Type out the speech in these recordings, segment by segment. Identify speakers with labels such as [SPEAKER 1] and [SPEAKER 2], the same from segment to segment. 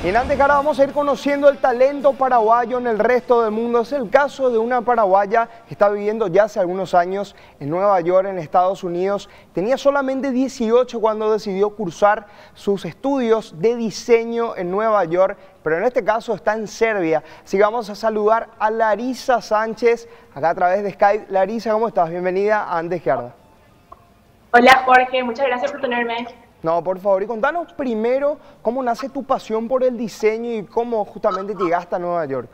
[SPEAKER 1] Y en antes que ahora vamos a ir conociendo el talento paraguayo en el resto del mundo. Es el caso de una paraguaya que está viviendo ya hace algunos años en Nueva York, en Estados Unidos. Tenía solamente 18 cuando decidió cursar sus estudios de diseño en Nueva York, pero en este caso está en Serbia. Así que vamos a saludar a Larisa Sánchez, acá a través de Skype. Larisa, ¿cómo estás? Bienvenida a Antes que Arda.
[SPEAKER 2] Hola Jorge, muchas gracias por tenerme.
[SPEAKER 1] No, por favor, y contanos primero cómo nace tu pasión por el diseño y cómo justamente llegaste a Nueva York.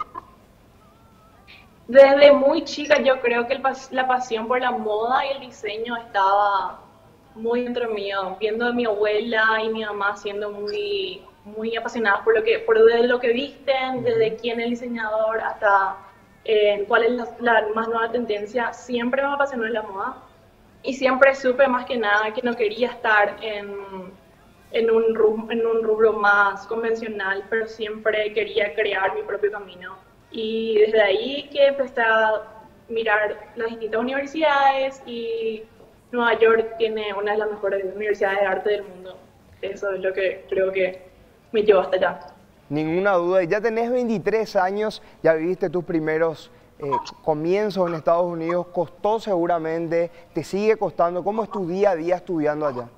[SPEAKER 2] Desde muy chica yo creo que la pasión por la moda y el diseño estaba muy dentro mío, viendo a mi abuela y mi mamá siendo muy apasionadas por desde lo que visten, desde quién es el diseñador hasta cuál es la más nueva tendencia. Siempre me apasionó la moda. Y siempre supe más que nada que no quería estar en un rubro más convencional, pero siempre quería crear mi propio camino. Y desde ahí que empecé a mirar las distintas universidades y Nueva York tiene una de las mejores universidades de arte del mundo. Eso es lo que creo que me llevó hasta allá.
[SPEAKER 1] Ninguna duda, y ya tenés 23 años, ya viviste tus primeros comienzos en Estados Unidos, costó seguramente, te sigue costando. ¿Cómo es tu día a día estudiando allá?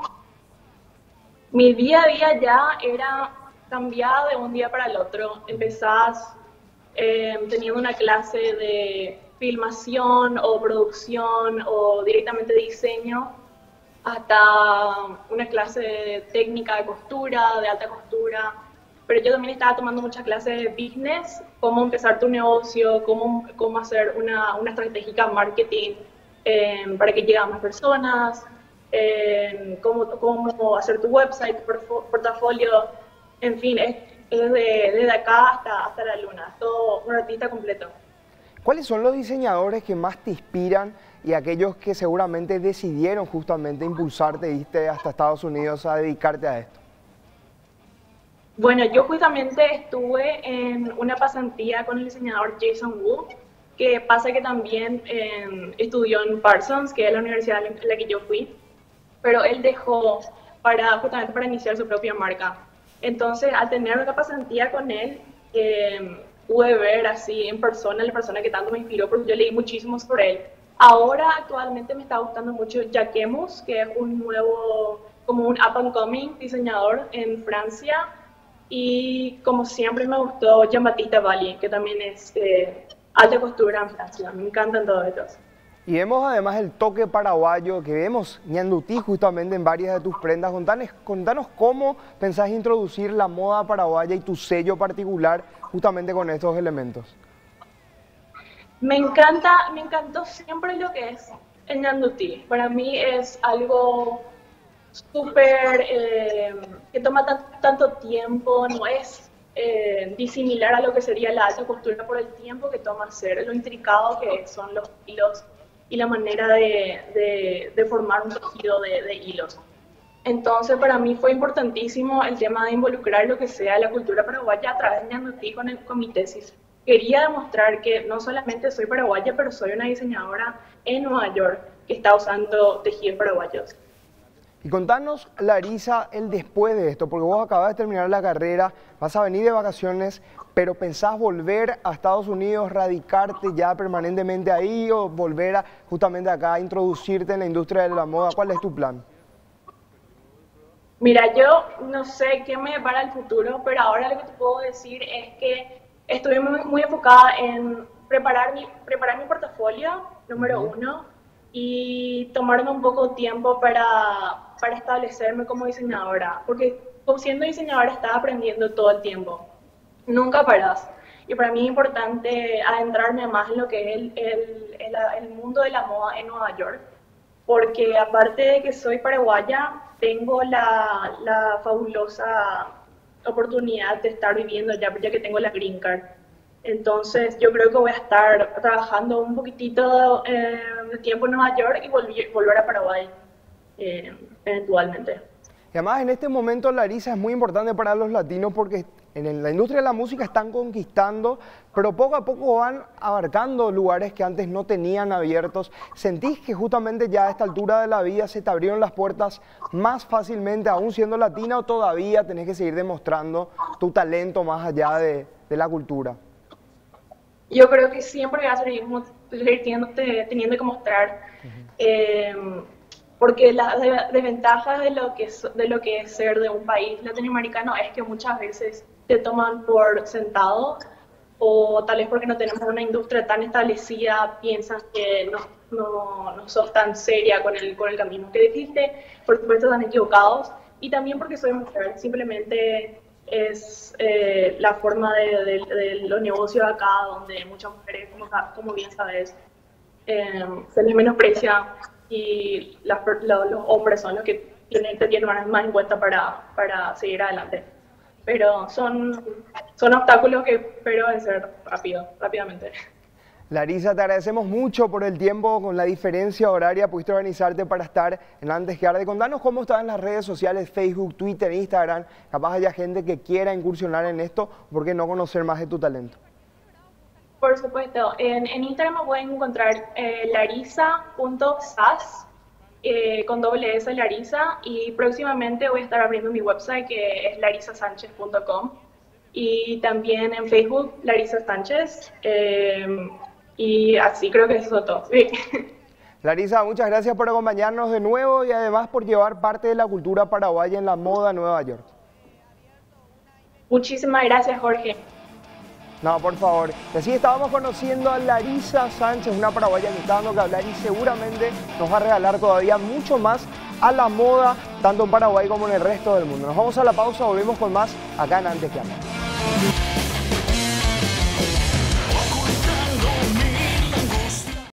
[SPEAKER 2] Mi día a día ya era cambiada de un día para el otro. Empezás teniendo una clase de filmación o producción o directamente de diseño, hasta una clase de técnica de costura, de alta costura. Pero yo también estaba tomando muchas clases de business, cómo empezar tu negocio, cómo hacer una estrategia marketing para que lleguen más personas, cómo hacer tu website, tu portafolio, en fin, es desde acá hasta la luna, todo un artista completo.
[SPEAKER 1] ¿Cuáles son los diseñadores que más te inspiran y aquellos que seguramente decidieron justamente impulsarte, irte hasta Estados Unidos a dedicarte a esto?
[SPEAKER 2] Bueno, yo justamente estuve en una pasantía con el diseñador Jason Wu, que pasa que también estudió en Parsons, que es la universidad en la que yo fui, pero él dejó justamente para iniciar su propia marca. Entonces, al tener una pasantía con él, pude ver así en persona la persona que tanto me inspiró, porque yo leí muchísimo sobre él. Ahora, actualmente me está gustando mucho Jacquemus, que es un nuevo, como un up and coming diseñador en Francia. Y como siempre me gustó Jean-Baptiste Valli, que también es alta costura en Francia. Me encantan todos estos.
[SPEAKER 1] Y vemos además el toque paraguayo que vemos ñandutí justamente en varias de tus prendas. Contanos cómo pensás introducir la moda paraguaya y tu sello particular justamente con estos elementos.
[SPEAKER 2] Me encantó siempre lo que es el ñandutí. Para mí es algo súper que toma tanto tiempo, no es disimilar a lo que sería la alta costura por el tiempo que toma hacer, lo intricado que son los hilos y la manera de formar un tejido de hilos. Entonces para mí fue importantísimo el tema de involucrar lo que sea la cultura paraguaya a través de ñandutí con mi tesis. Quería demostrar que no solamente soy paraguaya, pero soy una diseñadora en Nueva York que está usando tejidos paraguayos.
[SPEAKER 1] Y contanos, Larisa, el después de esto, porque vos acabas de terminar la carrera, vas a venir de vacaciones, pero ¿pensás volver a Estados Unidos, radicarte ya permanentemente ahí o volver justamente acá a introducirte en la industria de la moda? ¿Cuál es tu plan?
[SPEAKER 2] Mira, yo no sé qué me depara el futuro, pero ahora lo que te puedo decir es que estoy muy enfocada en preparar mi portafolio, número uno, y tomarme un poco de tiempo para establecerme como diseñadora, porque siendo diseñadora estás aprendiendo todo el tiempo, nunca paras. Y para mí es importante adentrarme más en lo que es el mundo de la moda en Nueva York, porque aparte de que soy paraguaya, tengo la fabulosa oportunidad de estar viviendo allá, ya que tengo la Green Card. Entonces yo creo que voy a estar trabajando un poquitito de tiempo en Nueva York y volver a Paraguay eventualmente.
[SPEAKER 1] Y además en este momento, Larisa, es muy importante para los latinos porque en la industria de la música están conquistando, pero poco a poco van abarcando lugares que antes no tenían abiertos. ¿Sentís que justamente ya a esta altura de la vida se te abrieron las puertas más fácilmente, aún siendo latina, o todavía tenés que seguir demostrando tu talento más allá de la cultura?
[SPEAKER 2] Yo creo que siempre vas a seguir teniendo que mostrar, porque la desventaja de lo que es ser de un país latinoamericano es que muchas veces te toman por sentado, o tal vez porque no tenemos una industria tan establecida, piensan que no sos tan seria con el camino que dijiste. Por supuesto están equivocados, y también porque soy mujer, simplemente es la forma de los negocios acá, donde muchas mujeres, como bien sabes, se les menosprecia, y los hombres son los que te tienen más en cuenta para seguir adelante. Pero son obstáculos que espero vencer rápidamente.
[SPEAKER 1] Larisa, te agradecemos mucho por el tiempo. Con la diferencia horaria pudiste organizarte para estar en Antes que Arde. Contanos cómo están en las redes sociales, Facebook, Twitter, Instagram. Capaz haya gente que quiera incursionar en esto, ¿por qué no conocer más de tu talento?
[SPEAKER 2] Por supuesto, en Instagram me pueden encontrar larisa.sas, con doble S, Larisa, y próximamente voy a estar abriendo mi website, que es larisasanchez.com, y también en Facebook, Larisa Sánchez, y así creo que eso es todo. Sí.
[SPEAKER 1] Larisa, muchas gracias por acompañarnos de nuevo y además por llevar parte de la cultura paraguaya en la moda en Nueva York.
[SPEAKER 2] Muchísimas gracias, Jorge.
[SPEAKER 1] No, por favor. Y así estábamos conociendo a Larisa Sánchez, una paraguaya que está dando que hablar y seguramente nos va a regalar todavía mucho más a la moda, tanto en Paraguay como en el resto del mundo. Nos vamos a la pausa, volvemos con más acá en Antes que Arde.